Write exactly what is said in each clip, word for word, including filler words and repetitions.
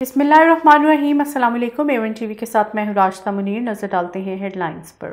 बिस्मिल्लाहिर्रहमानिर्रहीम। अस्सलाम वालेकुम। एवन टीवी के साथ मैं हूँ राशिदा मुनीर। नजर डालते हैं हेडलाइंस पर।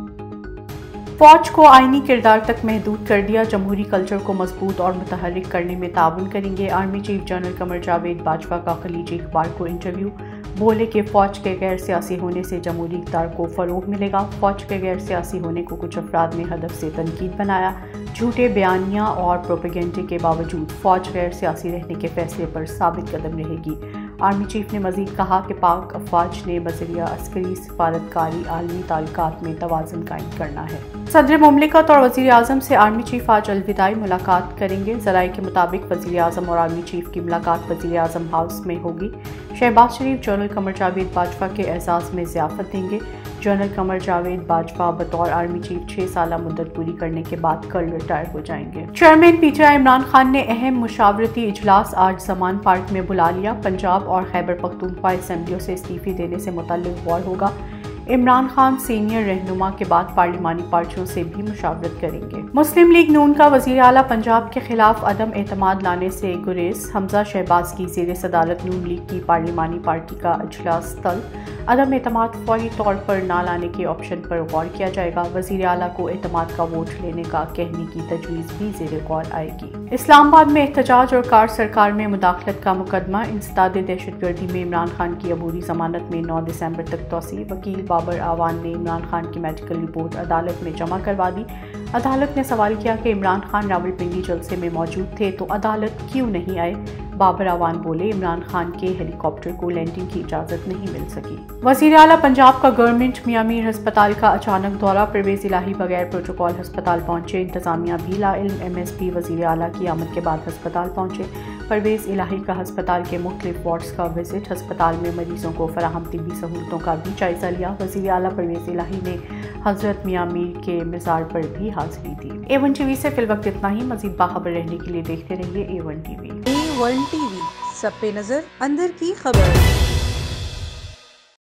फौज को आईनी किरदार तक महदूद कर दिया, जमहूरी कल्चर को मजबूत और मुतहर्रिक करने में ताउन करेंगे। Army chief general Qamar Javed Bajwa का खलीजी अखबार को इंटरव्यू। बोले कि फ़ौज के गैर सियासी होने से जमहूरी इक़्तिदार को फ़रोग़ मिलेगा। फ़ौज के गैर सियासी होने को कुछ अफराद ने हदफ से तनकीद बनाया। झूठे बयानियाँ और प्रोपेगेंडे के बावजूद फ़ौज गैर सियासी रहने के फैसले पर साबित कदम रहेगी। आर्मी चीफ ने मज़ीद कहा कि पाक अफवाज ने बज़रिया अस्करी सिफारतकारी आलमी ताल्लुकात में तवाज़ुन कायम करना है। सदर मुमलिकत और वज़ीर आज़म से आर्मी चीफ आज अलविदाई मुलाकात करेंगे। ज़राए के मुताबिक वज़ीर आज़म और आर्मी चीफ की मुलाकात वज़ीर आज़म हाउस में होगी। शहबाज शरीफ जनरल कमर जावेद बाजवा के एजाज़ में ज़ियाफ़त देंगे। जनरल कमर जावेद बाजवा बतौर आर्मी चीफ छः साल मुद्दत पूरी करने के बाद कल रिटायर हो जाएंगे। चेयरमैन पीटीआई इमरान खान ने अहम मुशावरती इजलास आज जमान पार्क में बुला लिया। पंजाब और खैबर पख्तूनख्वा असम्बलियों से इस्तीफे देने से मुतल्लिक गौर होगा। इमरान खान सीनियर रहनुमा के बाद पार्लिमानी पार्टियों से भी मुशावरत करेंगे। मुस्लिम लीग नून का वज़ीर आला पंजाब के खिलाफ अदम एतमाद लाने से गुरेज। हमजा शहबाज की ज़ेर सदारत नून लीग की पार्लिमानी पार्टी का इजलास तल। अदम एतमाद फौरी तौर पर ना लाने के ऑप्शन पर गौर किया जाएगा। वज़ीर आला को एतमाद का वोट लेने का कहने की तजवीज़ भी ज़ेर गौर आएगी। इस्लामाबाद में एहतजाज और कार सरकार में मुदाखलत का मुकदमा। इंसदाद दहशतगर्दी में इमरान खान की अबूरी जमानत में नौ दिसंबर तक तोसी। वकील बाबर आवान ने इमरान खान की मेडिकल रिपोर्ट अदालत में जमा करवा दी। अदालत ने सवाल किया कि इमरान खान रावलपिंडी जलसे में मौजूद थे तो अदालत क्यों नहीं आए। बाबर आवान बोले इमरान खान के हेलीकॉप्टर को लैंडिंग की इजाज़त नहीं मिल सकी। वज़ीर आला पंजाब का गवर्नमेंट मियां मीर अस्पताल का अचानक दौरा। परवेज़ इलाही बगैर प्रोटोकॉल अस्पताल पहुंचे। इंतजामिया भी लाइल्म। एम एस पी वज़ीर आला की आमद के बाद अस्पताल पहुंचे। परवेज़ इलाही का अस्पताल के मुख्तलिफ वार्ड्स का विजिट। अस्पताल में मरीजों को फराहम तिब्बी सहूलतों का भी जायजा लिया। वज़ीर आला परवेज़ इलाही ने हज़रत मियां मीर के मज़ार पर भी हाज़िरी दी। ए वन टीवी से फिलवक्त इतना ही। मज़ीद बाखबर रहने के लिए देखते रहिए A one TV. A one TV, सब पे नजर, अंदर की खबर।